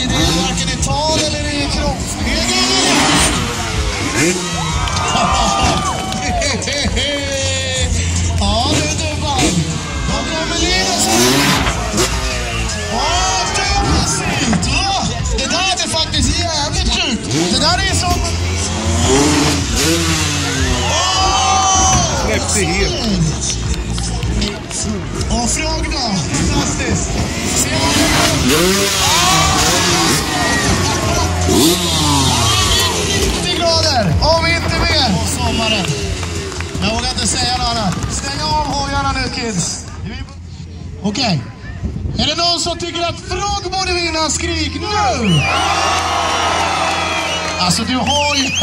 det är varken i tal eller i kropp. Ja, det är dubban. Vad kommer Linus? Det där är faktiskt jävligt sjukt. Det där är som... Släppte helt. Och frågorna. Fantastiskt. Ser man det? 90 grader. Om inte mer. På sommaren. Jag vågar inte säga något annat. Stäng av hojarna nu, kids. Okej. Är det någon som tycker att Frog borde vinna? Skrik nu! Alltså du har ju...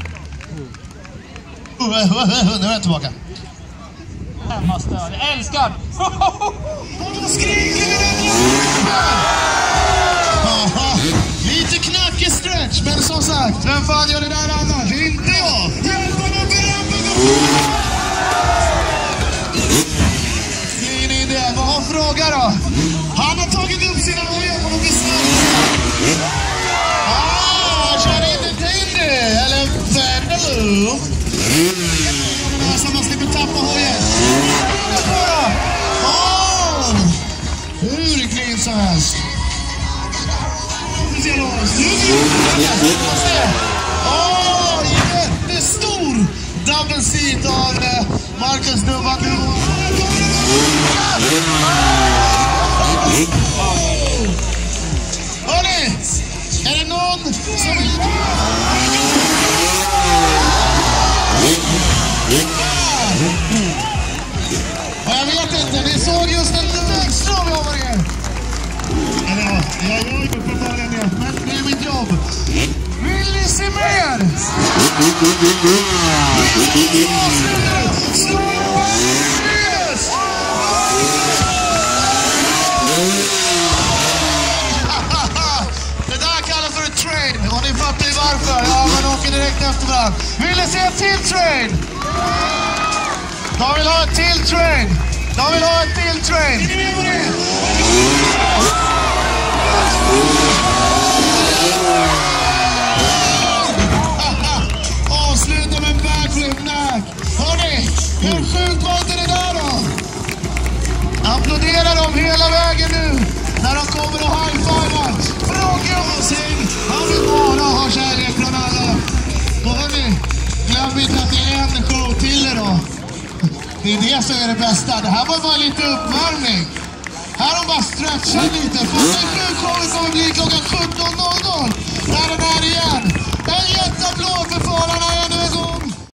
Nu är jag tillbaka. Hemmastöd, älskar! Då skriker vi den! Lite knackig stretch, men som sagt, vem fan gör det där annars? Inte jag! Clean in det, vad har fråga då? Han har tagit upp sina hojar på något snabbt. Kör inte Tindy, eller Fendeloo. Så man slipper tappa hojen. Hur clean som helst. Jättestor double seat av Marcus Dubban. Hörrni, är det någon som vill... Jag vet inte, ni såg just en vägström över er. Eller ja, jag gör ju uppenbarligen det, men det är mitt jobb. Vill ni se mer? Det där kallas för ett trade, och ni fattar ju varför. Ja, man åker direkt efter varandra. Vill ni se ett till trade? De vill ha ett till train. De vill ha ett till train. Är ni med på det? Avsluta med en backflip nack. Hörrni, hur sjukt var inte det där då? Applådera dem hela vägen nu när de kommer och high-fivar. Fråga oss in. Han vill bara ha kärlek från alla. Och hörrni, glöm inte att det är en show till idag. Det är det som är det bästa. Det här var bara lite uppvärmning. Här har de bara stretchat lite. För kommer bli klockan 17.00. Där är den här igen. En jätteapplåd för förarna.